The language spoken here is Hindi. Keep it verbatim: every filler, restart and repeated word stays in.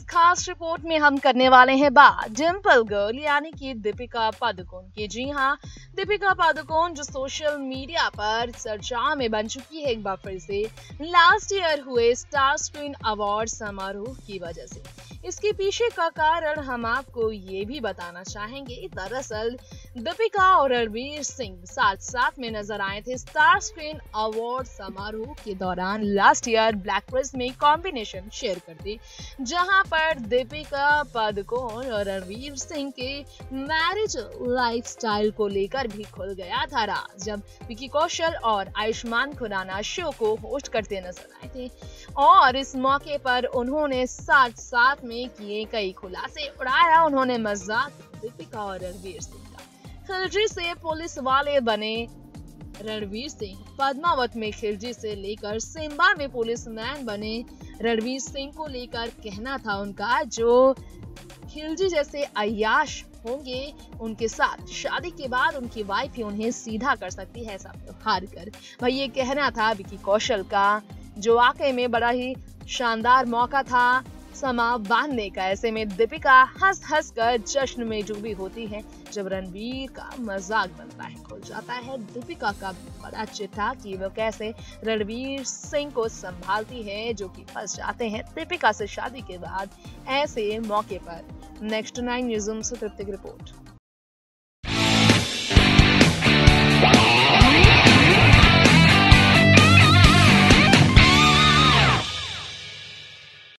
खास रिपोर्ट में हम करने वाले हैं बात डिंपल गर्ल यानी कि दीपिका पादुकोण की। जी हाँ, दीपिका पादुकोण जो सोशल मीडिया पर चर्चा में बन चुकी है एक बार फिर से लास्ट ईयर हुए स्टार स्क्रीन अवार्ड समारोह की वजह से। इसके पीछे का कारण हम आपको ये भी बताना चाहेंगे। दरअसल दीपिका और रणवीर सिंह साथ साथ में नजर आए थे स्टार स्क्रीन अवार्ड समारोह के दौरान लास्ट ईयर ब्लैक प्रेस में कॉम्बिनेशन शेयर करते, जहां पर दीपिका पादुकोण और रणवीर सिंह के मैरिज लाइफस्टाइल को लेकर भी खुल गया था राज, जब विकी कौशल और आयुष्मान खुराना शो को होस्ट करते नजर आए थे। और इस मौके पर उन्होंने साथ साथ में किए कई खुलासे, उड़ाया उन्होंने मजाक दीपिका और रणवीर सिंह का। खिलजी से पुलिस वाले बने रणवीर सिंह, पद्मावत में खिलजी से लेकर सिम्बा में पुलिसमैन बने रणवीर सिंह को लेकर कहना था उनका, जो खिलजी जैसे अय्याश होंगे उनके साथ शादी के बाद उनकी वाइफ ही उन्हें सीधा कर सकती है ऐसा व्यवहार कर। भाई ये कहना था विकी कौशल का, जो वाकई में बड़ा ही शानदार मौका था समा बांधने का। ऐसे में दीपिका हंस हंस कर जश्न में डूबी होती है जब रणवीर का मजाक बनता है। खुल जाता है दीपिका का बड़ा चिट्ठा कि वो कैसे रणवीर सिंह को संभालती है, जो कि फंस जाते हैं दीपिका से शादी के बाद ऐसे मौके पर। नेक्स्ट नाइन न्यूज़ से तृप्ति की रिपोर्ट।